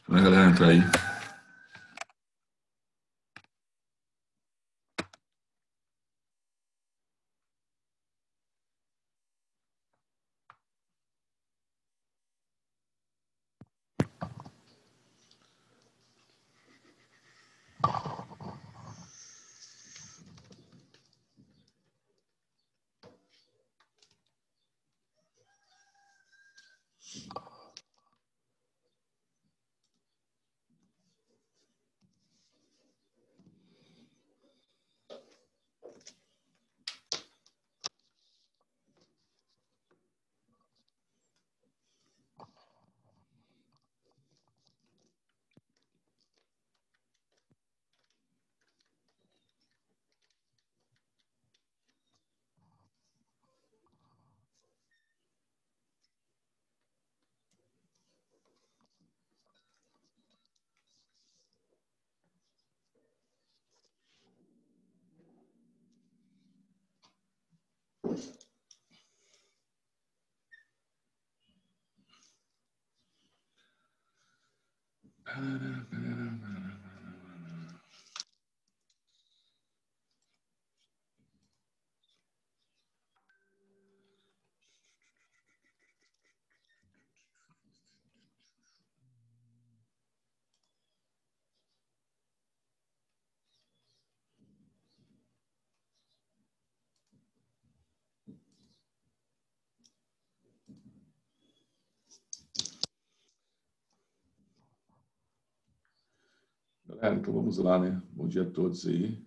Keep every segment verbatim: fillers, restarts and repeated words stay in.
Vai, galera, entrar aí. Galera, então vamos lá, né? Bom dia a todos aí.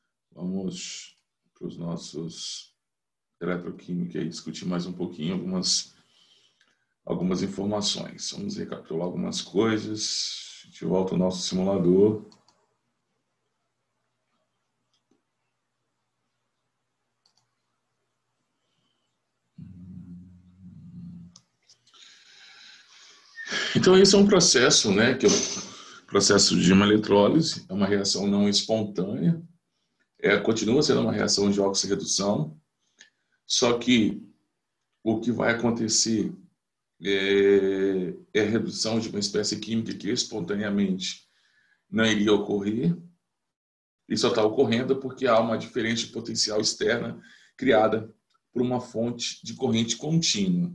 Vamos para os nossos eletroquímica e discutir mais um pouquinho algumas, algumas informações. Vamos recapitular algumas coisas. A gente volta ao nosso simulador. Então, esse é um processo, né? Que é o processo de uma eletrólise, é uma reação não espontânea. É, continua sendo uma reação de oxirredução, só que o que vai acontecer é, é a redução de uma espécie química que espontaneamente não iria ocorrer, e só está ocorrendo porque há uma diferença de potencial externa criada por uma fonte de corrente contínua.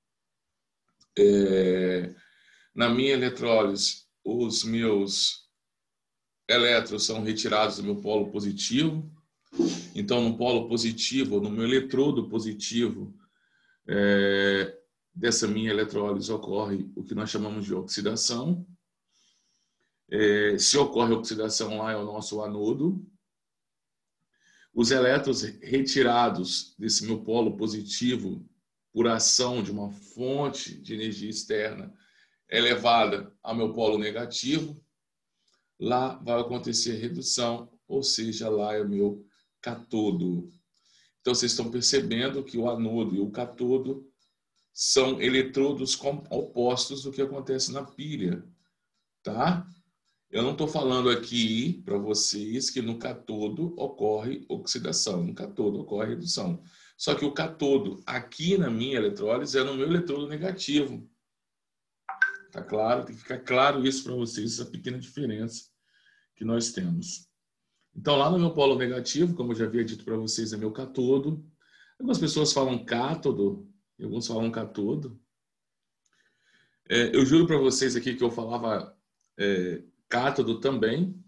É, na minha eletrólise, os meus elétrons são retirados do meu polo positivo. Então, no polo positivo, no meu eletrodo positivo é, dessa minha eletrólise, ocorre o que nós chamamos de oxidação. É, se ocorre oxidação lá, é o nosso anodo. Os elétrons retirados desse meu polo positivo por ação de uma fonte de energia externa é levada ao meu polo negativo. Lá vai acontecer redução, ou seja, lá é o meu catodo. Então, vocês estão percebendo que o anodo e o catodo são eletrodos opostos do que acontece na pilha, tá? Eu não estou falando aqui para vocês que no catodo ocorre oxidação, no catodo ocorre redução. Só que o catodo aqui na minha eletrólise é no meu eletrodo negativo. Tá claro? Tem que ficar claro isso para vocês, essa pequena diferença que nós temos. Então, lá no meu polo negativo, como eu já havia dito para vocês, é meu catodo. Algumas pessoas falam cátodo, e alguns falam catodo. É, eu juro para vocês aqui que eu falava é, cátodo também,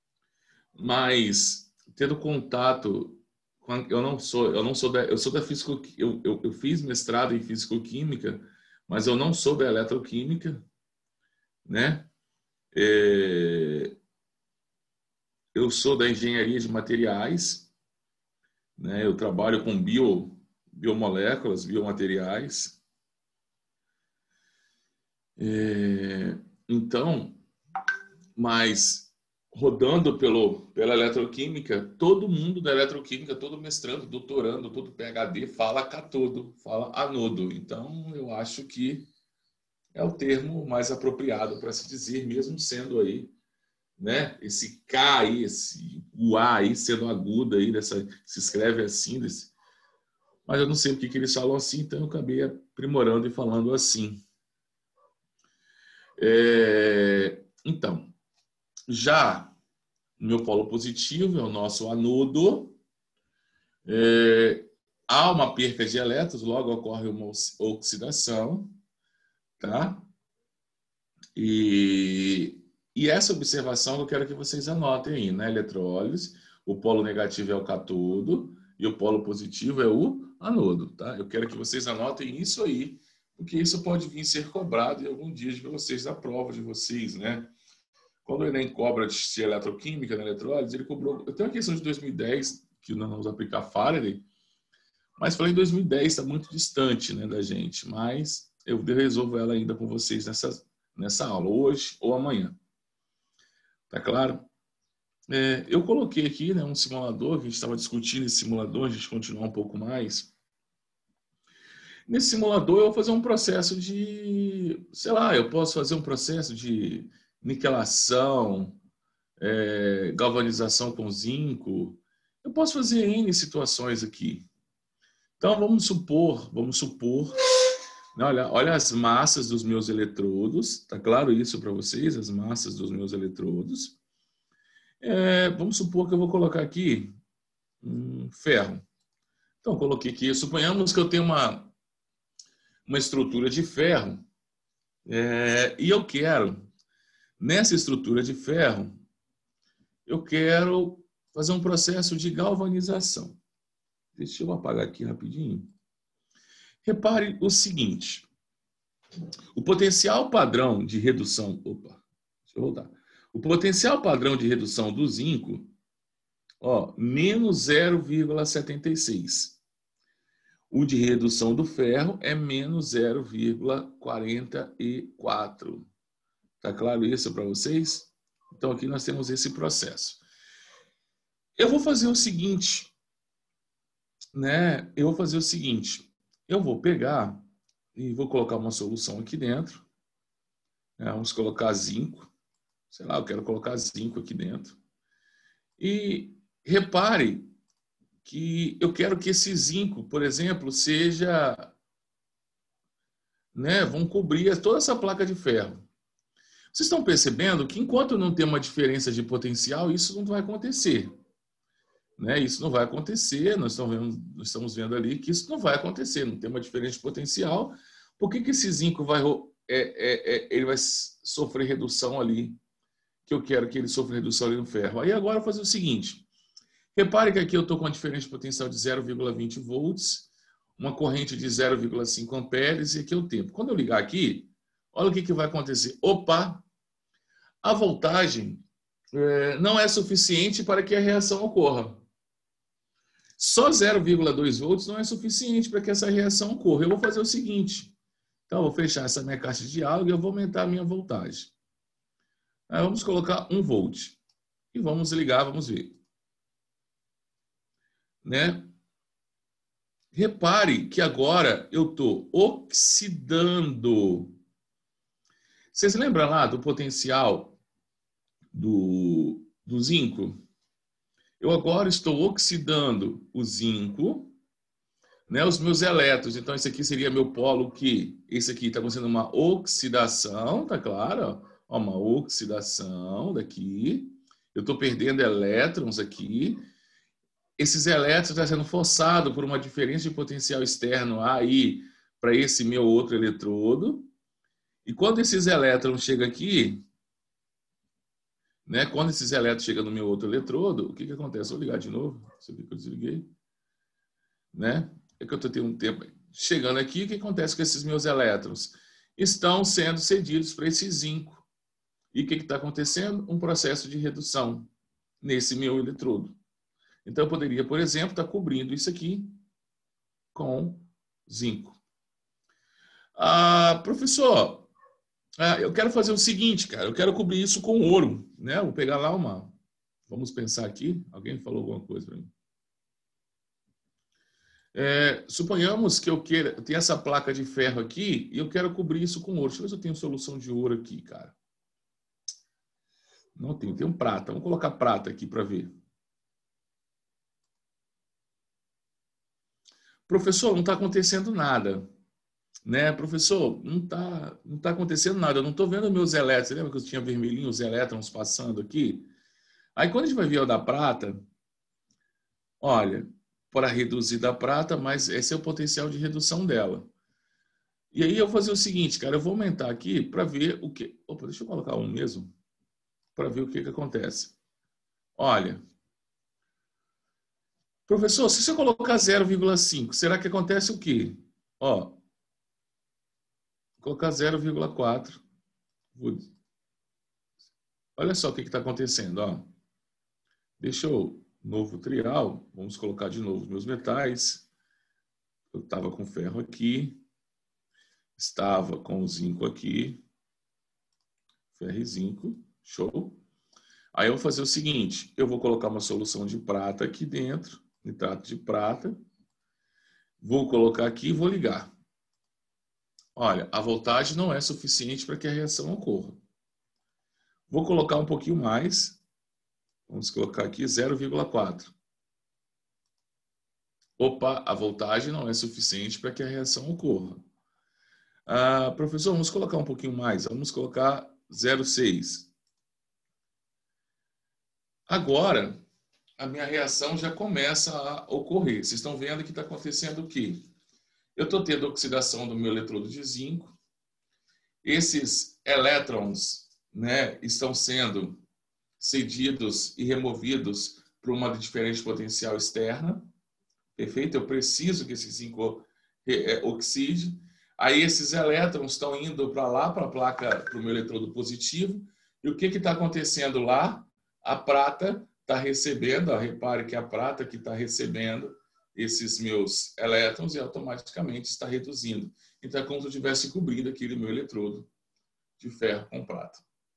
mas tendo contato com a, eu não sou eu não sou da eu sou da físico eu, eu, eu fiz mestrado em físico-química, mas eu não sou da eletroquímica, né? É, eu sou da engenharia de materiais, né? Eu trabalho com bio biomoléculas, biomateriais. É, então, mas rodando pelo, pela eletroquímica, todo mundo da eletroquímica, todo mestrando, doutorando, todo PhD fala catodo, fala anodo. Então, eu acho que é o termo mais apropriado para se dizer, mesmo sendo aí, né, esse K aí, esse o A aí sendo agudo aí, dessa, se escreve assim, desse, mas eu não sei porque que eles falam assim, então eu acabei aprimorando e falando assim. É, Então, já no meu polo positivo, é o nosso anodo, é, há uma perca de elétrons, logo ocorre uma oxidação, tá? E, e essa observação eu quero que vocês anotem aí, né? Eletrólise, o polo negativo é o cátodo e o polo positivo é o anodo, tá? Eu quero que vocês anotem isso aí, porque isso pode vir ser cobrado em algum dia de vocês, da prova de vocês, né? Quando o Enem cobra de eletroquímica na eletrólise, ele cobrou... Eu tenho uma questão de dois mil e dez, que nós vamos aplicar Faraday, mas falei em dois mil e dez, está muito distante, né, da gente, mas eu resolvo ela ainda com vocês nessa, nessa aula, hoje ou amanhã. Tá claro? É, eu coloquei aqui, né, um simulador, que a gente estava discutindo esse simulador, a gente continuar um pouco mais. Nesse simulador eu vou fazer um processo de, sei lá, eu posso fazer um processo de niquelação, é, galvanização com zinco. Eu posso fazer N situações aqui. Então vamos supor, vamos supor, né, olha, olha as massas dos meus eletrodos, tá claro isso para vocês? As massas dos meus eletrodos. É, vamos supor que eu vou colocar aqui um ferro. Então coloquei aqui, suponhamos que eu tenho uma, uma estrutura de ferro, é, e eu quero, nessa estrutura de ferro, eu quero fazer um processo de galvanização. Deixa eu apagar aqui rapidinho. Repare o seguinte. O potencial padrão de redução... Opa, deixa eu voltar. O potencial padrão de redução do zinco, ó, menos zero vírgula setenta e seis. O de redução do ferro é menos zero vírgula quarenta e quatro. Tá claro isso para vocês? Então aqui nós temos esse processo. Eu vou fazer o seguinte, né? Eu vou fazer o seguinte. Eu vou pegar e vou colocar uma solução aqui dentro. Né? Vamos colocar zinco. Sei lá, eu quero colocar zinco aqui dentro. E repare que eu quero que esse zinco, por exemplo, seja... Né, vão cobrir toda essa placa de ferro. Vocês estão percebendo que enquanto não tem uma diferença de potencial, isso não vai acontecer. Né? Isso não vai acontecer, nós estamos, vendo, nós estamos vendo ali que isso não vai acontecer, não tem uma diferença de potencial. Por que, que esse zinco vai, é, é, é, ele vai sofrer redução ali, que eu quero que ele sofra redução ali no ferro? Aí agora eu vou fazer o seguinte, repare que aqui eu estou com uma diferença de potencial de zero vírgula vinte volts, uma corrente de zero vírgula cinco amperes, e aqui é o tempo. Quando eu ligar aqui, olha o que, que vai acontecer. Opa! A voltagem é, não é suficiente para que a reação ocorra. Só zero vírgula dois volts não é suficiente para que essa reação ocorra. Eu vou fazer o seguinte. Então, eu vou fechar essa minha caixa de diálogo e eu vou aumentar a minha voltagem. Aí vamos colocar um volt. E vamos ligar, vamos ver. Né? Repare que agora eu estou oxidando. Vocês lembram lá do potencial do, do zinco? Eu agora estou oxidando o zinco, né, os meus elétrons. Então, esse aqui seria meu polo que... Esse aqui está acontecendo uma oxidação, tá claro? Ó, uma oxidação daqui. Eu estou perdendo elétrons aqui. Esses elétrons estão sendo forçados por uma diferença de potencial externo aí para esse meu outro eletrodo. E quando esses elétrons chegam aqui, né, quando esses elétrons chegam no meu outro eletrodo, o que, que acontece? Vou ligar de novo. Você viu que eu desliguei? Né? É que eu estou tendo um tempo. Chegando aqui, o que acontece com esses meus elétrons? Estão sendo cedidos para esse zinco. E o que está acontecendo? Um processo de redução nesse meu eletrodo. Então, eu poderia, por exemplo, estar cobrindo isso aqui com zinco. Ah, professor, ah, eu quero fazer o seguinte, cara. Eu quero cobrir isso com ouro. Né? Vou pegar lá uma... Vamos pensar aqui. Alguém falou alguma coisa para mim? É, suponhamos que eu queira... Eu tenho essa placa de ferro aqui e eu quero cobrir isso com ouro. Deixa eu ver se eu tenho solução de ouro aqui, cara. Não tenho. Tem um prata. Vamos colocar prata aqui para ver. Professor, não está acontecendo nada. né? Professor, não está não tá acontecendo nada, eu não estou vendo meus elétrons. Você lembra que eu tinha vermelhinho os elétrons passando aqui? Aí quando a gente vai ver o da prata, olha, para reduzir da prata, mas esse é o potencial de redução dela. E aí eu vou fazer o seguinte, cara, eu vou aumentar aqui para ver o que... Opa, deixa eu colocar um mesmo, para ver o que, que acontece. Olha, professor, se você colocar zero vírgula cinco, será que acontece o quê? Ó, vou colocar zero vírgula quatro. Olha só o que está acontecendo. Ó. Deixa eu, novo trial, vamos colocar de novo meus metais. Eu estava com ferro aqui, estava com o zinco aqui, ferro e zinco, show. Aí eu vou fazer o seguinte, eu vou colocar uma solução de prata aqui dentro, nitrato de prata, vou colocar aqui e vou ligar. Olha, a voltagem não é suficiente para que a reação ocorra. Vou colocar um pouquinho mais, vamos colocar aqui zero vírgula quatro. Opa, a voltagem não é suficiente para que a reação ocorra. Ah, professor, vamos colocar um pouquinho mais, vamos colocar zero vírgula seis. Agora, a minha reação já começa a ocorrer. Vocês estão vendo que está acontecendo o quê? Eu estou tendo oxidação do meu eletrodo de zinco. Esses elétrons, né, estão sendo cedidos e removidos para uma diferente potencial externa. Perfeito? Eu preciso que esse zinco oxide. Aí esses elétrons estão indo para lá, para a placa, para o meu eletrodo positivo. E o que está acontecendo lá? A prata está recebendo, ó, repare que a prata que está recebendo esses meus elétrons e automaticamente está reduzindo. Então é como se eu estivesse cobrindo aquele meu eletrodo de ferro com prata.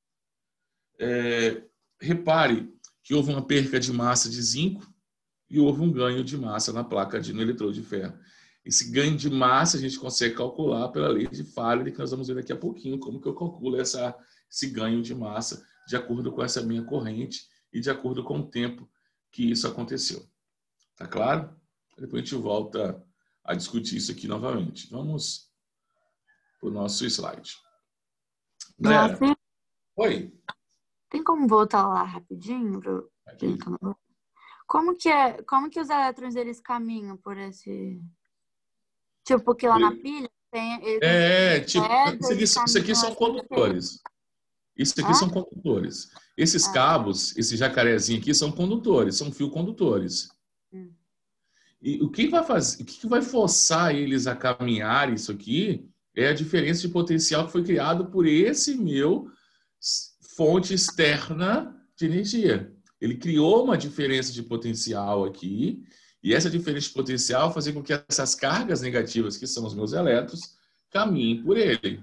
É, repare que houve uma perca de massa de zinco e houve um ganho de massa na placa de, no eletrodo de ferro. Esse ganho de massa a gente consegue calcular pela lei de Faraday, que nós vamos ver daqui a pouquinho como que eu calculo essa, esse ganho de massa de acordo com essa minha corrente e de acordo com o tempo que isso aconteceu. Tá claro? Depois a gente volta a discutir isso aqui novamente. Vamos para o nosso slide. Galera, Nossa, oi? tem como voltar lá rapidinho? Pro... Aqui. Como que é? Como que os elétrons eles caminham por esse... Tipo, porque lá na pilha tem... Ele tem É, tipo, pedra, isso aqui, eles isso aqui caminham são assim, porque... condutores. Isso aqui Hã? são condutores. Esses Ah, cabos, esse jacarezinho aqui, são condutores, são fio condutores. hum. E o que vai fazer, o que vai forçar eles a caminhar isso aqui é a diferença de potencial que foi criado por esse meu fonte externa de energia. Ele criou uma diferença de potencial aqui, e essa diferença de potencial faz com que essas cargas negativas, que são os meus elétrons, caminhem por ele.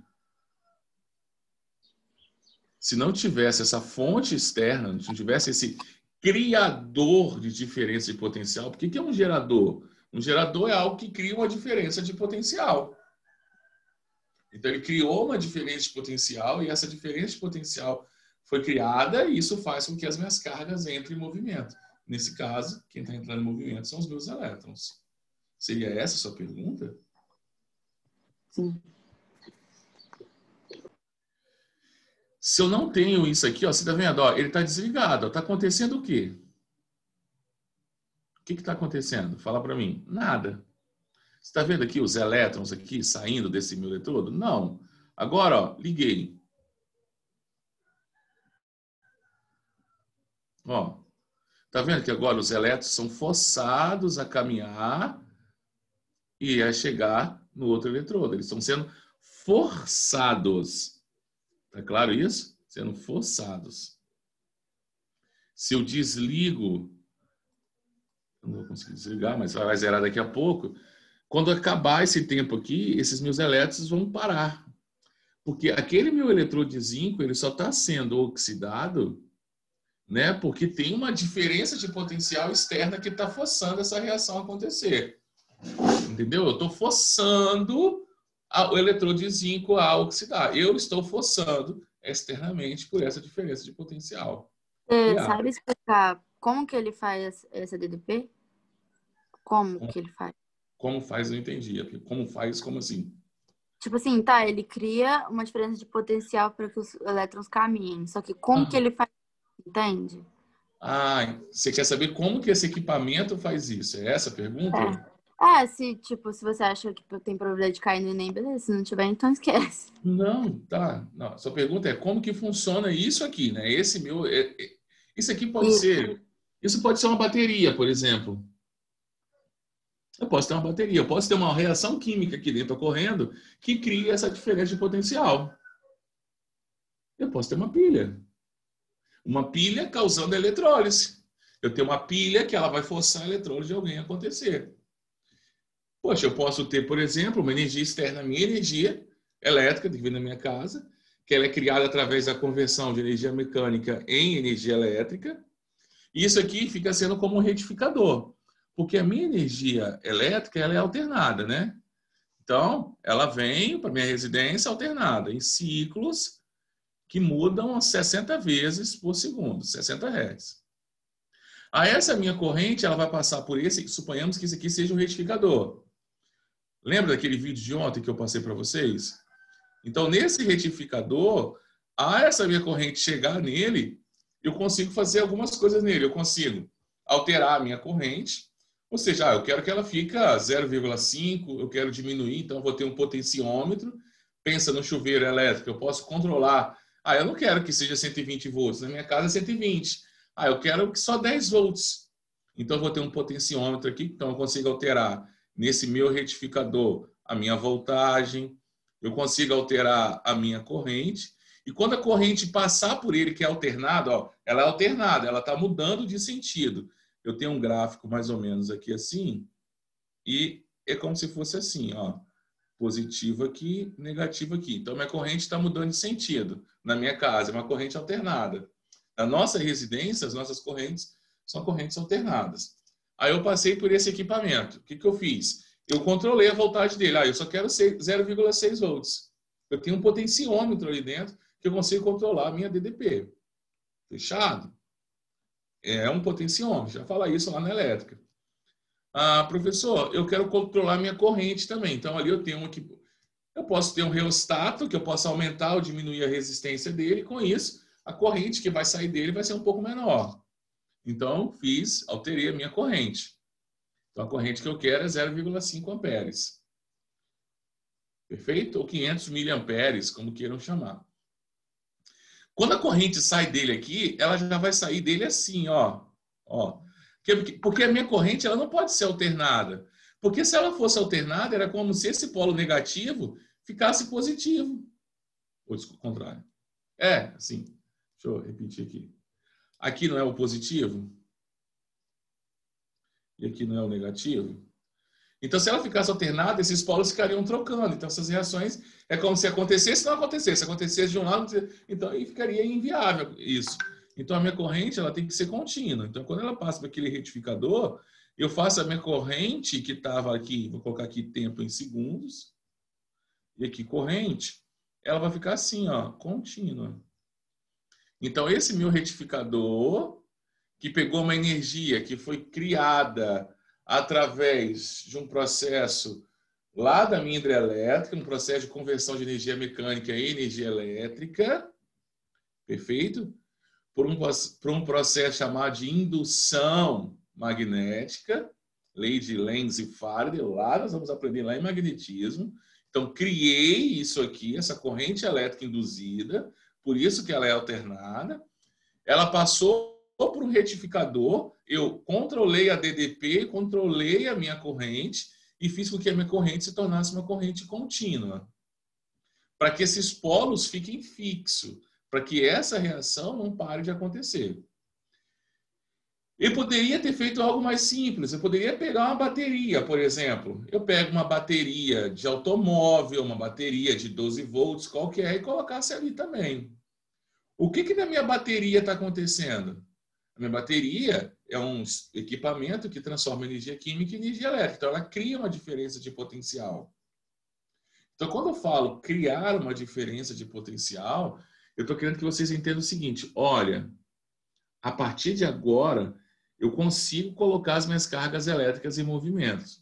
Se não tivesse essa fonte externa, se não tivesse esse criador de diferença de potencial, porque o que é um gerador? Um gerador é algo que cria uma diferença de potencial. Então, ele criou uma diferença de potencial e essa diferença de potencial foi criada e isso faz com que as minhas cargas entrem em movimento. Nesse caso, quem está entrando em movimento são os meus elétrons. Seria essa a sua pergunta? Sim. Se eu não tenho isso aqui, ó, você está vendo? Ó, ele está desligado. Está acontecendo o quê? O que está acontecendo? Fala para mim. Nada. Você está vendo aqui os elétrons aqui saindo desse meu eletrodo? Não. Agora, ó, liguei. Ó, tá vendo que agora os elétrons são forçados a caminhar e a chegar no outro eletrodo. Eles estão sendo forçados. Tá claro isso? Sendo forçados. Se eu desligo, não vou conseguir desligar, mas vai zerar daqui a pouco. Quando acabar esse tempo aqui, esses meus elétrons vão parar. Porque aquele meu eletrodo de zinco, ele só está sendo oxidado, né? Porque tem uma diferença de potencial externa que está forçando essa reação a acontecer. Entendeu? Eu estou forçando o eletrodo de zinco a oxidar. Eu estou forçando externamente por essa diferença de potencial. Você sabe explicar como que ele faz essa D D P? Como que ele faz? Como faz, eu entendi. Como faz, como assim? Tipo assim, tá, ele cria uma diferença de potencial para que os elétrons caminhem. Só que como que Ah, ele faz, entende? ah, você quer saber como que esse equipamento faz isso? É essa a pergunta? É. Ah, se, tipo, se você acha que tem probabilidade de cair no Enem, beleza. Se não tiver, então esquece. Não, tá. Não, sua pergunta é como que funciona isso aqui, né? Esse meu, é- é- isso aqui pode E, ser, isso pode ser uma bateria, por exemplo. Eu posso ter uma bateria, eu posso ter uma reação química aqui dentro ocorrendo que cria essa diferença de potencial. Eu posso ter uma pilha. Uma pilha causando eletrólise. Eu tenho uma pilha que ela vai forçar a eletrólise de alguém a acontecer. Poxa, eu posso ter, por exemplo, uma energia externa à minha energia elétrica que vem da minha casa, que ela é criada através da conversão de energia mecânica em energia elétrica. E isso aqui fica sendo como um retificador, porque a minha energia elétrica ela é alternada, né? Então, ela vem para minha residência alternada, em ciclos que mudam sessenta vezes por segundo, sessenta hertz. A essa minha corrente, ela vai passar por esse, suponhamos que isso aqui seja um retificador. Lembra daquele vídeo de ontem que eu passei para vocês? Então, nesse retificador, a essa minha corrente chegar nele, eu consigo fazer algumas coisas nele. Eu consigo alterar a minha corrente, ou seja, ah, eu quero que ela fique zero vírgula cinco, eu quero diminuir, então eu vou ter um potenciômetro. Pensa no chuveiro elétrico, eu posso controlar. Ah, eu não quero que seja cento e vinte volts, na minha casa é cento e vinte. Ah, eu quero que só dez volts. Então eu vou ter um potenciômetro aqui, então eu consigo alterar nesse meu retificador a minha voltagem, eu consigo alterar a minha corrente. E quando a corrente passar por ele, que é alternada, ó, ela é alternada, ela está mudando de sentido. Eu tenho um gráfico mais ou menos aqui assim, e é como se fosse assim, ó, positivo aqui, negativo aqui. Então, minha corrente está mudando de sentido na minha casa, é uma corrente alternada. Na nossa residência, as nossas correntes são correntes alternadas. Aí eu passei por esse equipamento. O que, que eu fiz? Eu controlei a voltagem dele. Ah, eu só quero zero vírgula seis volts. Eu tenho um potenciômetro ali dentro que eu consigo controlar a minha D D P. Fechado? É um potenciômetro. Já fala isso lá na elétrica. Ah, professor, eu quero controlar minha corrente também. Então, ali eu tenho um equipo. Eu posso ter um reostato que eu posso aumentar ou diminuir a resistência dele. Com isso, a corrente que vai sair dele vai ser um pouco menor. Então, fiz, alterei a minha corrente. Então, a corrente que eu quero é zero vírgula cinco amperes. Perfeito? Ou quinhentos miliamperes, como queiram chamar. Quando a corrente sai dele aqui, ela já vai sair dele assim, ó. ó. Porque a minha corrente ela não pode ser alternada. Porque se ela fosse alternada, era como se esse polo negativo ficasse positivo. Ou o contrário. É, assim. Deixa eu repetir aqui. Aqui não é o positivo? E aqui não é o negativo? Então, se ela ficasse alternada, esses polos ficariam trocando. Então, essas reações é como se acontecesse e não acontecesse. Se acontecesse de um lado, então aí ficaria inviável isso. Então, a minha corrente ela tem que ser contínua. Então, quando ela passa para aquele retificador, eu faço a minha corrente que estava aqui, vou colocar aqui tempo em segundos, e aqui corrente, ela vai ficar assim, ó, contínua. Então, esse meu retificador, que pegou uma energia que foi criada através de um processo lá da minha hidrelétrica, um processo de conversão de energia mecânica em energia elétrica, perfeito? Por um, por um processo chamado de indução magnética, lei de Lenz e Faraday, lá nós vamos aprender lá em magnetismo. Então, criei isso aqui, essa corrente elétrica induzida, por isso que ela é alternada. Ela passou por um retificador, eu controlei a D D P, controlei a minha corrente e fiz com que a minha corrente se tornasse uma corrente contínua. Para que esses polos fiquem fixos, para que essa reação não pare de acontecer. Eu poderia ter feito algo mais simples, eu poderia pegar uma bateria, por exemplo. Eu pego uma bateria de automóvel, uma bateria de doze volts, qualquer, e colocasse ali também. O que, que na minha bateria está acontecendo? A minha bateria é um equipamento que transforma energia química em energia elétrica. Então, ela cria uma diferença de potencial. Então, quando eu falo criar uma diferença de potencial, eu estou querendo que vocês entendam o seguinte. Olha, a partir de agora, eu consigo colocar as minhas cargas elétricas em movimento.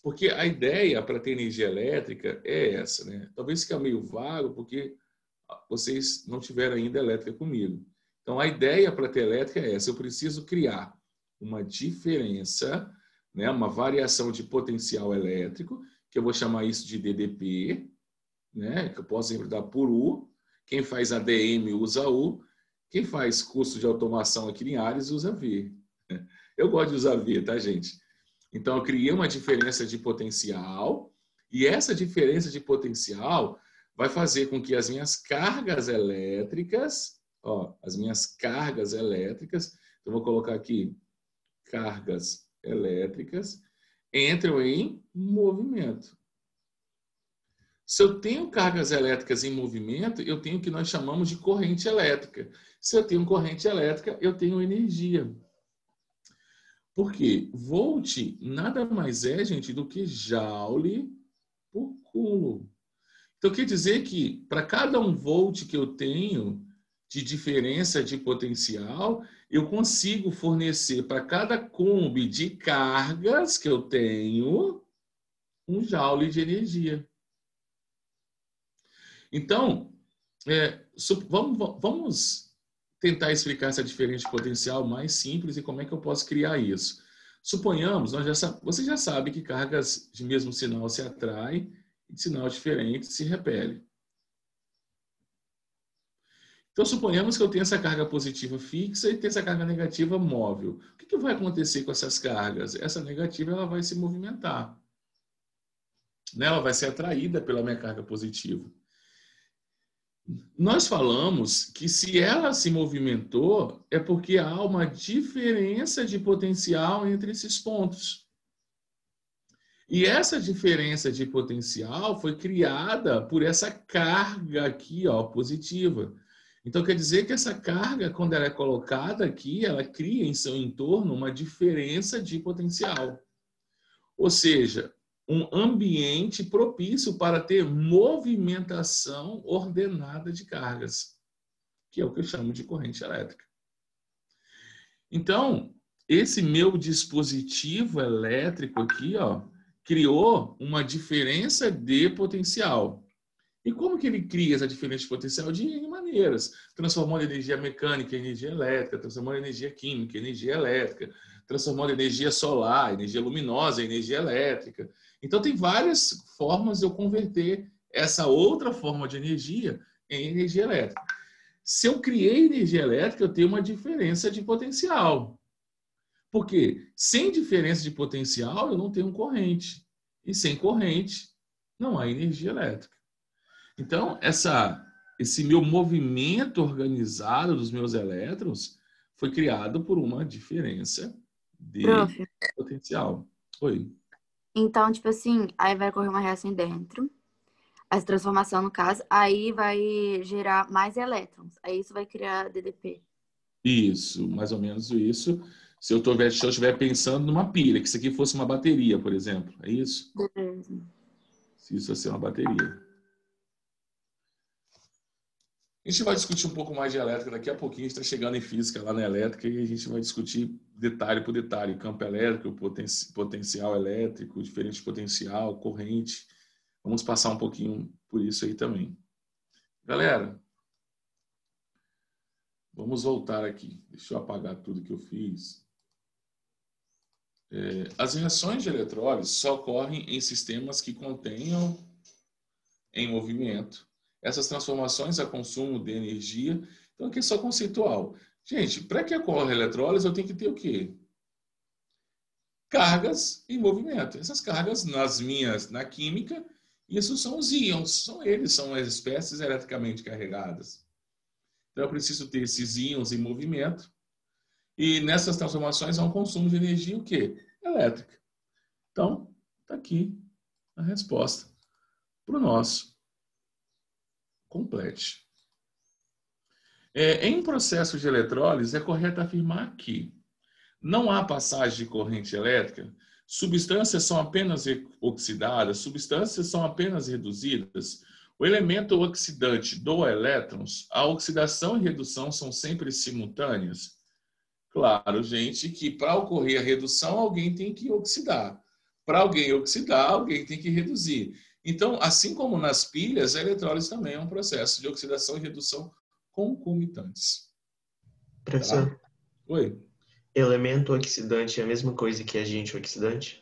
Porque a ideia para ter energia elétrica é essa, né? Talvez fique meio vago, porque vocês não tiveram ainda elétrica comigo. Então, a ideia para ter elétrica é essa. Eu preciso criar uma diferença, né? Uma variação de potencial elétrico, que eu vou chamar isso de D D P, né? Que eu posso sempre dar por U. Quem faz A D M usa U. Quem faz curso de automação aqui em Ares usa V. Eu gosto de usar V, tá, gente? Então, eu criei uma diferença de potencial e essa diferença de potencial vai fazer com que as minhas cargas elétricas, ó, as minhas cargas elétricas, então vou colocar aqui cargas elétricas, entram em movimento. Se eu tenho cargas elétricas em movimento, eu tenho o que nós chamamos de corrente elétrica. Se eu tenho corrente elétrica, eu tenho energia. Por quê? Volt nada mais é, gente, do que joule por coulomb. Então, quer dizer que para cada um volt que eu tenho de diferença de potencial, eu consigo fornecer para cada coulomb de cargas que eu tenho um joule de energia. Então, é, vamos, vamos tentar explicar essa diferença de potencial mais simples e como é que eu posso criar isso. Suponhamos, nós já, você já sabe que cargas de mesmo sinal se atraem e de sinal diferente se repelem. Então, suponhamos que eu tenho essa carga positiva fixa e tenho essa carga negativa móvel. O que, que vai acontecer com essas cargas? Essa negativa ela vai se movimentar. Ela vai ser atraída pela minha carga positiva. Nós falamos que se ela se movimentou, é porque há uma diferença de potencial entre esses pontos. E essa diferença de potencial foi criada por essa carga aqui, ó, positiva. Então, quer dizer que essa carga, quando ela é colocada aqui, ela cria em seu entorno uma diferença de potencial. Ou seja, um ambiente propício para ter movimentação ordenada de cargas, que é o que eu chamo de corrente elétrica. Então, esse meu dispositivo elétrico aqui, ó, criou uma diferença de potencial. E como que ele cria essa diferença de potencial? De N maneiras. Transformando energia mecânica em energia elétrica, transformando energia química em energia elétrica, transformando energia solar, energia luminosa em energia elétrica. Então, tem várias formas de eu converter essa outra forma de energia em energia elétrica. Se eu criei energia elétrica, eu tenho uma diferença de potencial. Porque sem diferença de potencial, eu não tenho corrente. E sem corrente, não há energia elétrica. Então, essa, esse meu movimento organizado dos meus elétrons foi criado por uma diferença de Prof. potencial. Oi. Então, tipo assim, aí vai ocorrer uma reação dentro, essa transformação no caso, aí vai gerar mais elétrons. Aí isso vai criar D D P. Isso, mais ou menos isso. Se eu estiver pensando numa pilha, que isso aqui fosse uma bateria, por exemplo. É isso? Beleza. Se isso fosse uma bateria. A gente vai discutir um pouco mais de elétrica daqui a pouquinho. A gente está chegando em física lá na elétrica e a gente vai discutir detalhe por detalhe. Campo elétrico, poten potencial elétrico, diferente potencial, corrente. Vamos passar um pouquinho por isso aí também. Galera, vamos voltar aqui. Deixa eu apagar tudo que eu fiz. É, as reações de eletrólise só ocorrem em sistemas que contenham em movimento essas transformações a consumo de energia. Então, aqui é só conceitual. Gente, para que ocorra a eletrólise, eu tenho que ter o quê? Cargas em movimento. Essas cargas, nas minhas, na química, isso são os íons. São eles, são as espécies eletricamente carregadas. Então, eu preciso ter esses íons em movimento. E nessas transformações há um consumo de energia o quê? Elétrica. Então, está aqui a resposta para o nosso complete. É, em processo de eletrólise, é correto afirmar que não há passagem de corrente elétrica, substâncias são apenas oxidadas, substâncias são apenas reduzidas, o elemento oxidante doa elétrons, a oxidação e redução são sempre simultâneas. Claro, gente, que para ocorrer a redução, alguém tem que oxidar. Para alguém oxidar, alguém tem que reduzir. Então, assim como nas pilhas, a eletrólise também é um processo de oxidação e redução concomitantes. Professor, Tá? Oi. Elemento oxidante é a mesma coisa que agente oxidante?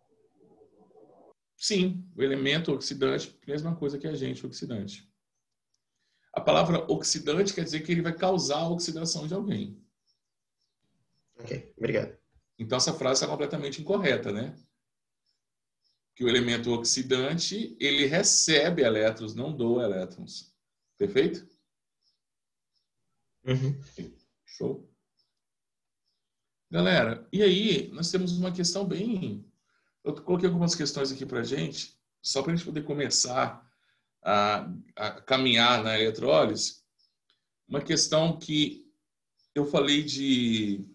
Sim, o elemento oxidante é a mesma coisa que agente oxidante. A palavra oxidante quer dizer que ele vai causar a oxidação de alguém. Ok, obrigado. Então, essa frase está completamente incorreta, né? Que o elemento oxidante, ele recebe elétrons, não doa elétrons. Perfeito? Uhum. Show. Galera, e aí nós temos uma questão bem... Eu coloquei algumas questões aqui para a gente, só para a gente poder começar a, a caminhar na eletrólise. Uma questão que eu falei de...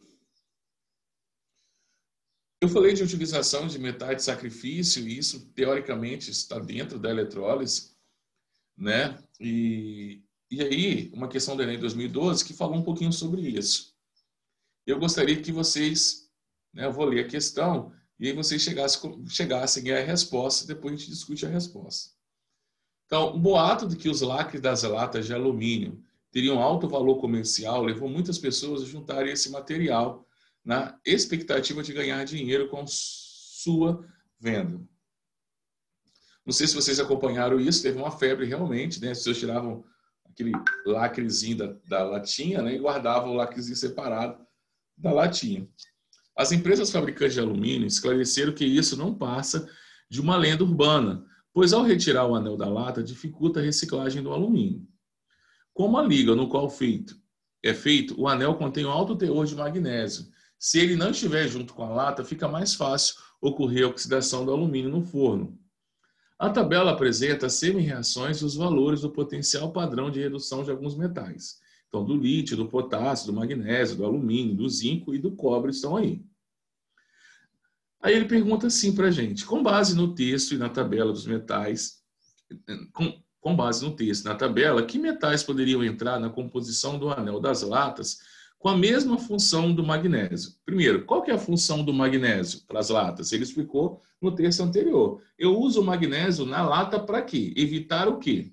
Eu falei de utilização de metais de sacrifício, e isso, teoricamente, está dentro da eletrólise, né? E, e aí, uma questão do Enem dois mil e doze que falou um pouquinho sobre isso. Eu gostaria que vocês, né, eu vou ler a questão, e aí vocês chegassem, chegassem à resposta, depois a gente discute a resposta. Então, o boato de que os lacres das latas de alumínio teriam alto valor comercial levou muitas pessoas a juntarem esse material na expectativa de ganhar dinheiro com sua venda. Não sei se vocês acompanharam isso, teve uma febre realmente, né? As pessoas tiravam aquele lacrezinho da, da latinha, né, e guardavam o lacrezinho separado da latinha. As empresas fabricantes de alumínio esclareceram que isso não passa de uma lenda urbana, pois ao retirar o anel da lata dificulta a reciclagem do alumínio. Como a liga no qual feito, é feito, o anel contém um alto teor de magnésio. Se ele não estiver junto com a lata, fica mais fácil ocorrer a oxidação do alumínio no forno. A tabela apresenta as semi-reações e os valores do potencial padrão de redução de alguns metais. Então, do lítio, do potássio, do magnésio, do alumínio, do zinco e do cobre estão aí. Aí ele pergunta assim para a gente, com base no texto e na tabela dos metais, com, com base no texto e na tabela, que metais poderiam entrar na composição do anel das latas com a mesma função do magnésio? Primeiro, qual que é a função do magnésio para as latas? Ele explicou no texto anterior. Eu uso o magnésio na lata para quê? Evitar o quê?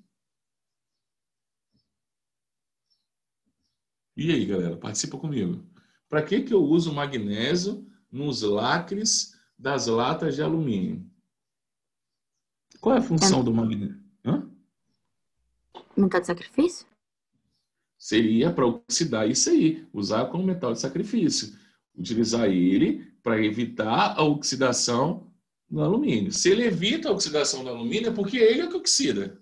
E aí, galera, participa comigo. Para que que eu uso o magnésio nos lacres das latas de alumínio? Qual é a função do magnésio? Hã? Metal de sacrifício? Seria para oxidar isso aí, usar como metal de sacrifício. Utilizar ele para evitar a oxidação do alumínio. Se ele evita a oxidação do alumínio, é porque ele é que oxida.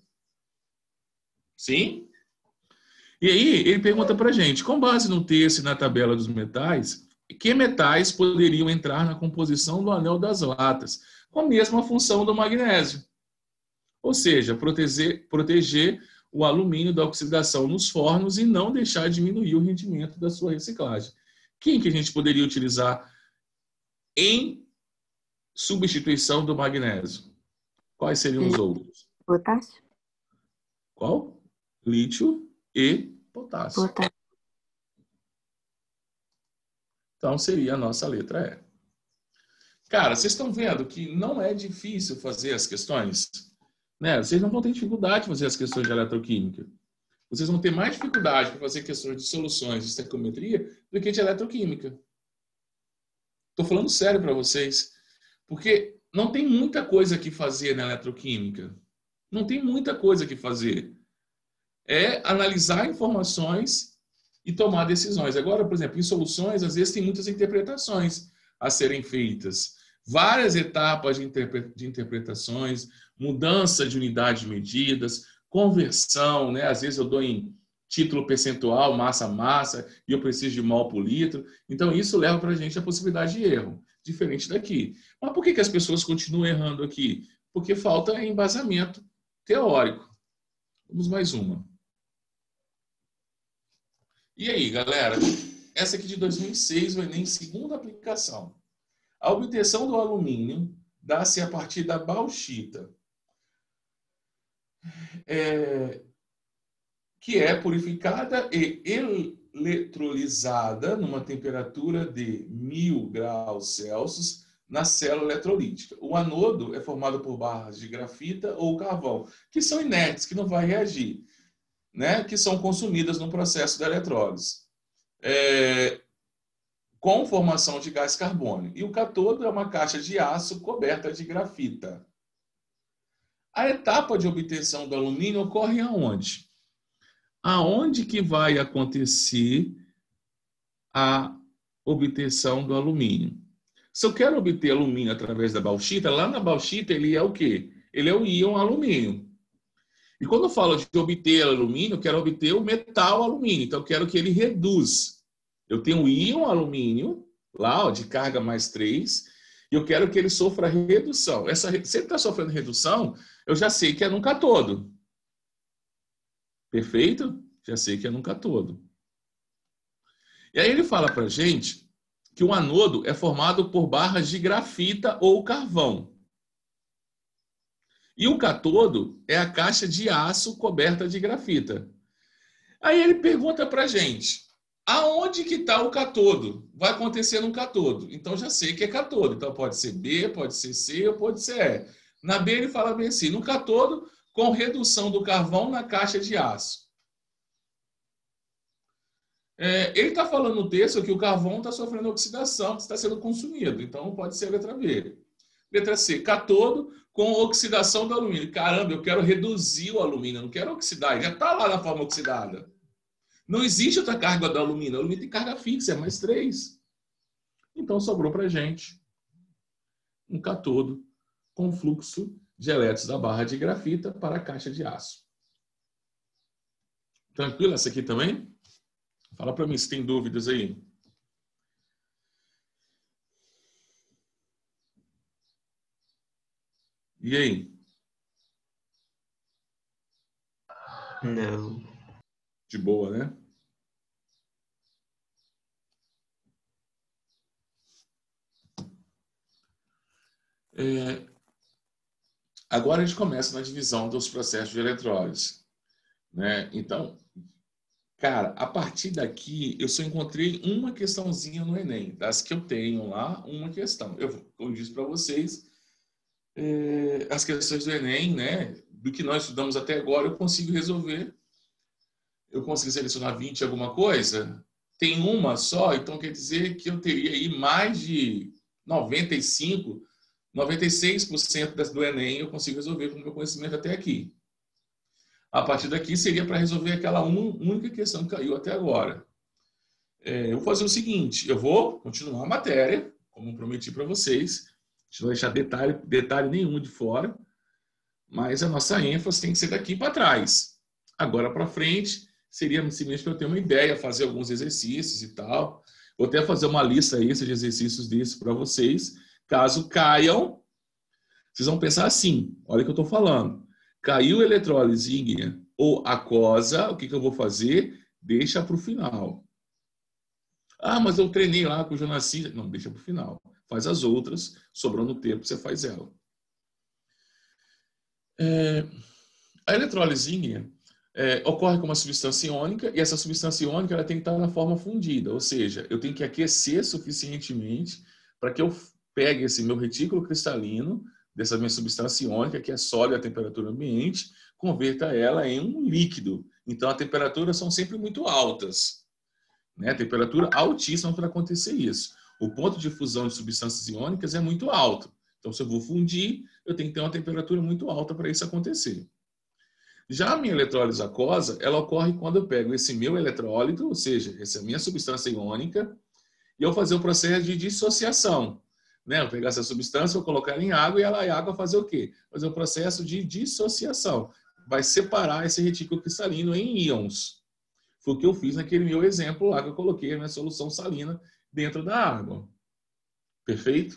Sim? E aí, ele pergunta para a gente, com base no texto e na tabela dos metais, que metais poderiam entrar na composição do anel das latas, com a mesma função do magnésio? Ou seja, proteger, proteger o alumínio da oxidação nos fornos e não deixar diminuir o rendimento da sua reciclagem. Quem que a gente poderia utilizar em substituição do magnésio? Quais seriam os outros? Potássio? Qual? Lítio e potássio. Potássio. Então, seria a nossa letra E. Cara, vocês estão vendo que não é difícil fazer as questões? Né? Vocês não vão ter dificuldade de fazer as questões de eletroquímica. Vocês vão ter mais dificuldade para fazer questões de soluções de estequiometria do que de eletroquímica. Estou falando sério para vocês. Porque não tem muita coisa que fazer na eletroquímica. Não tem muita coisa que fazer. É analisar informações e tomar decisões. Agora, por exemplo, em soluções, às vezes tem muitas interpretações a serem feitas. Várias etapas de, interpre de interpretações, mudança de unidade de medidas, conversão, né? Às vezes eu dou em título percentual, massa-massa, e eu preciso de mol por litro. Então, isso leva para a gente a possibilidade de erro, diferente daqui. Mas por que que as pessoas continuam errando aqui? Porque falta embasamento teórico. Vamos mais uma. E aí, galera? Essa aqui de dois mil e seis, o Enem, segunda aplicação. A obtenção do alumínio dá-se a partir da bauxita, é, que é purificada e eletrolizada numa temperatura de mil graus Celsius na célula eletrolítica. O anodo é formado por barras de grafita ou carvão, que são inertes, que não vai reagir, né? Que são consumidas no processo da eletrólise, é, com formação de gás carbônico. E o cátodo é uma caixa de aço coberta de grafita. A etapa de obtenção do alumínio ocorre aonde? Aonde que vai acontecer a obtenção do alumínio? Se eu quero obter alumínio através da bauxita, lá na bauxita ele é o quê? Ele é o íon alumínio. E quando eu falo de obter alumínio, eu quero obter o metal alumínio. Então eu quero que ele reduza. Eu tenho o íon alumínio, lá ó, de carga mais três, e eu quero que ele sofra redução. Essa, se ele está sofrendo redução, eu já sei que é num cátodo. Perfeito? Já sei que é num cátodo. E aí ele fala para a gente que o anodo é formado por barras de grafita ou carvão. E o cátodo é a caixa de aço coberta de grafita. Aí ele pergunta para a gente, aonde que está o cátodo? Vai acontecer num cátodo. Então já sei que é cátodo. Então pode ser B, pode ser C ou pode ser E. Na B ele fala bem assim, no cátodo com redução do carvão na caixa de aço. É, ele está falando no texto que o carvão está sofrendo oxidação, está sendo consumido. Então, pode ser a letra B. Letra C, cátodo com oxidação do alumínio. Caramba, eu quero reduzir o alumínio, eu não quero oxidar. Ele já está lá na forma oxidada. Não existe outra carga do alumínio. O alumínio tem carga fixa, é mais três. Então, sobrou para a gente um cátodo com fluxo de elétrons da barra de grafita para a caixa de aço. Tranquilo essa aqui também? Fala para mim se tem dúvidas aí. E aí? Não. De boa, né? É... Agora a gente começa na divisão dos processos de eletrólise, né? Então, cara, a partir daqui eu só encontrei uma questãozinha no Enem, das que eu tenho lá, uma questão. Eu, como eu disse para vocês, é, as questões do Enem, né, do que nós estudamos até agora, eu consigo resolver. Eu consigo selecionar vinte alguma coisa, tem uma só, então quer dizer que eu teria aí mais de noventa e cinco, noventa e seis por cento do Enem eu consigo resolver com o meu conhecimento até aqui. A partir daqui seria para resolver aquela única questão que caiu até agora. É, eu vou fazer o seguinte, eu vou continuar a matéria, como prometi para vocês, não vou deixar detalhe, detalhe nenhum de fora, mas a nossa ênfase tem que ser daqui para trás. Agora para frente, seria simplesmente para eu ter uma ideia, fazer alguns exercícios e tal. Vou até fazer uma lista aí de exercícios desses para vocês. Caso caiam, vocês vão pensar assim, olha o que eu estou falando. Caiu a eletrólise ígnea ou aquosa, o que, que eu vou fazer? Deixa para o final. Ah, mas eu treinei lá com o Jonassi. Não, deixa para o final. Faz as outras, sobrando tempo, você faz ela. É, a eletrólise ígnea é, ocorre com uma substância iônica e essa substância iônica ela tem que estar na forma fundida, ou seja, eu tenho que aquecer suficientemente para que eu pegue esse meu retículo cristalino dessa minha substância iônica, que é sólida à temperatura ambiente, converta ela em um líquido. Então, as temperaturas são sempre muito altas, né? Temperatura altíssima para acontecer isso. O ponto de fusão de substâncias iônicas é muito alto. Então, se eu vou fundir, eu tenho que ter uma temperatura muito alta para isso acontecer. Já a minha eletrólise aquosa, ela ocorre quando eu pego esse meu eletrólito, ou seja, essa minha substância iônica, e eu fazer o processo de dissociação. Né? Eu pegar essa substância, vou colocar ela em água e ela a água fazer o quê? Fazer o processo de dissociação. Vai separar esse retículo cristalino em íons. Foi o que eu fiz naquele meu exemplo lá, que eu coloquei a minha solução salina dentro da água. Perfeito?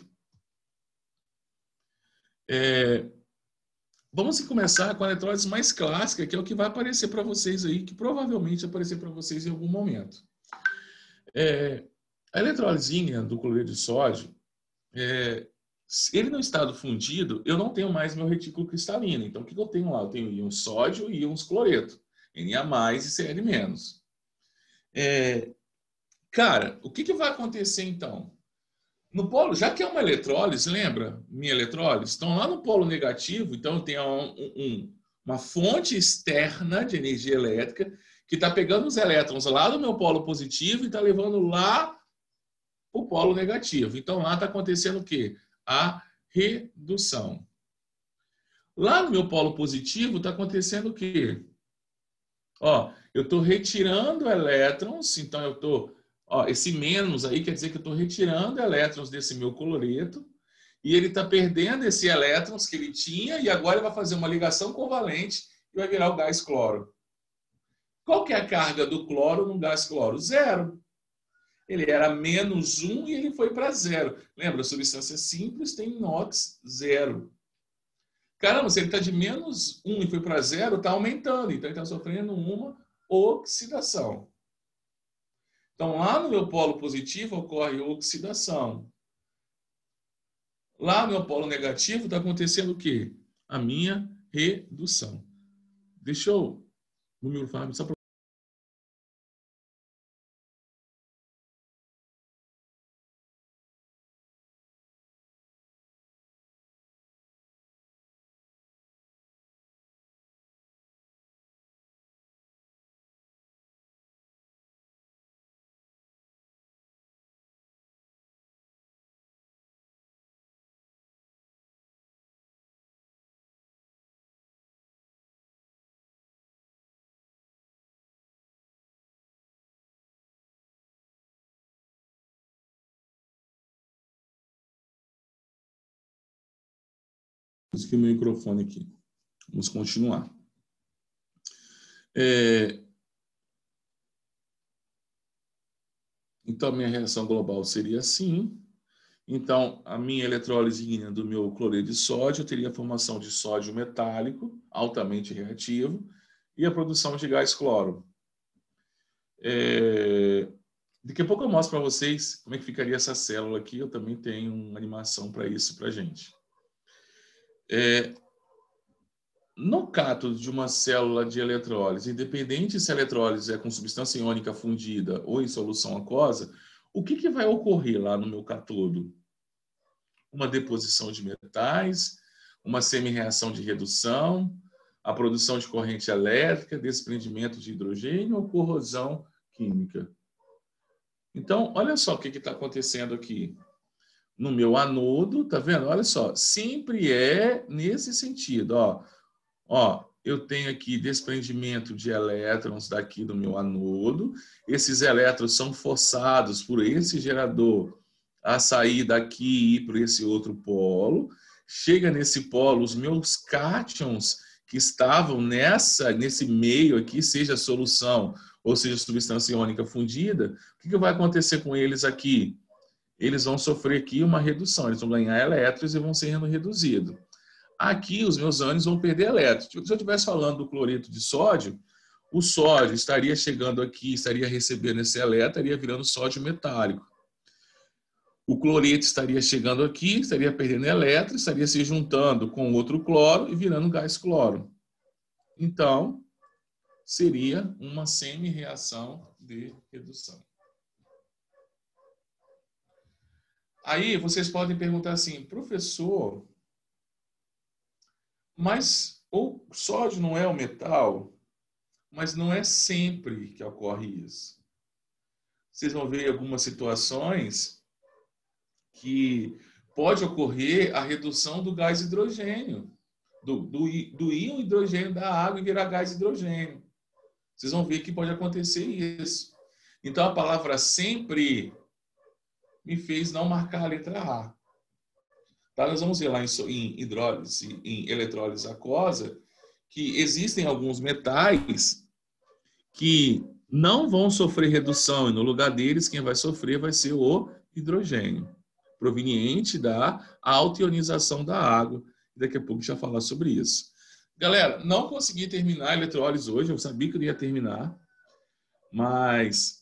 É... Vamos começar com a eletrólise mais clássica, que é o que vai aparecer para vocês aí, que provavelmente vai aparecer para vocês em algum momento. É... A eletrólise do cloreto de sódio, É, ele no estado fundido, eu não tenho mais meu retículo cristalino. Então, o que eu tenho lá? Eu tenho íon sódio e íons cloreto. Na mais e Cl menos. É, cara, o que, que vai acontecer então? No polo, já que é uma eletrólise, lembra? Minha eletrólise? Então, lá no polo negativo, então tem um, um, uma fonte externa de energia elétrica que está pegando os elétrons lá do meu polo positivo e está levando lá para o polo negativo. Então, lá está acontecendo o quê? A redução. Lá no meu polo positivo está acontecendo o quê? Ó, eu estou retirando elétrons, então eu estou... Ó, esse menos aí quer dizer que eu estou retirando elétrons desse meu cloreto e ele está perdendo esses elétrons que ele tinha e agora ele vai fazer uma ligação covalente e vai virar o gás cloro. Qual que é a carga do cloro no gás cloro? Zero. Ele era menos um e ele foi para zero. Lembra, substância simples tem inox zero. Caramba, se ele está de menos um e foi para zero, está aumentando. Então, ele está sofrendo uma oxidação. Então, lá no meu polo positivo ocorre oxidação. Lá no meu polo negativo está acontecendo o quê? A minha redução. Deixa eu... No meu Fábio, só para... Isso aqui é o meu microfone aqui. Vamos continuar. É... Então, a minha reação global seria assim. Então, a minha eletrólise do meu cloreto de sódio teria a formação de sódio metálico, altamente reativo, e a produção de gás cloro. É... Daqui a pouco eu mostro para vocês como é que ficaria essa célula aqui. Eu também tenho uma animação para isso para a gente. É... No cátodo de uma célula de eletrólise, independente se a eletrólise é com substância iônica fundida ou em solução aquosa, o que, que vai ocorrer lá no meu cátodo? Uma deposição de metais, uma semi-reação de redução, a produção de corrente elétrica, desprendimento de hidrogênio ou corrosão química. Então, olha só o que está acontecendo aqui. No meu anodo, tá vendo? Olha só, sempre é nesse sentido, ó. Ó, eu tenho aqui desprendimento de elétrons daqui do meu anodo. Esses elétrons são forçados por esse gerador a sair daqui e ir para esse outro polo. Chega nesse polo, os meus cátions que estavam nessa, nesse meio aqui, seja solução ou seja substância iônica fundida, o que, que vai acontecer com eles aqui? Eles vão sofrer aqui uma redução, eles vão ganhar elétrons e vão sendo reduzidos. Aqui, os meus ânions vão perder elétrons. Se eu estivesse falando do cloreto de sódio, o sódio estaria chegando aqui, estaria recebendo esse elétron, estaria virando sódio metálico. O cloreto estaria chegando aqui, estaria perdendo elétrons, estaria se juntando com outro cloro e virando gás cloro. Então, seria uma semi-reação de redução. Aí, vocês podem perguntar assim, professor... Mas o sódio não é um metal, mas não é sempre que ocorre isso. Vocês vão ver algumas situações que pode ocorrer a redução do gás hidrogênio, do, do, do íon hidrogênio da água e virar gás hidrogênio. Vocês vão ver que pode acontecer isso. Então, a palavra sempre me fez não marcar a letra A. Tá, nós vamos ver lá em hidrólise, em eletrólise aquosa, que existem alguns metais que não vão sofrer redução e no lugar deles quem vai sofrer vai ser o hidrogênio, proveniente da alta ionização da água. Daqui a pouco a gente vai falar sobre isso. Galera, não consegui terminar a eletrólise hoje, eu sabia que eu ia terminar, mas...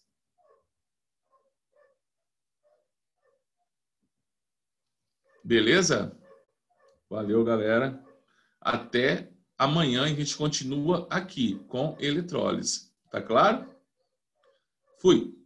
Beleza? Valeu, galera. Até amanhã a gente continua aqui com eletrólise. Tá claro? Fui.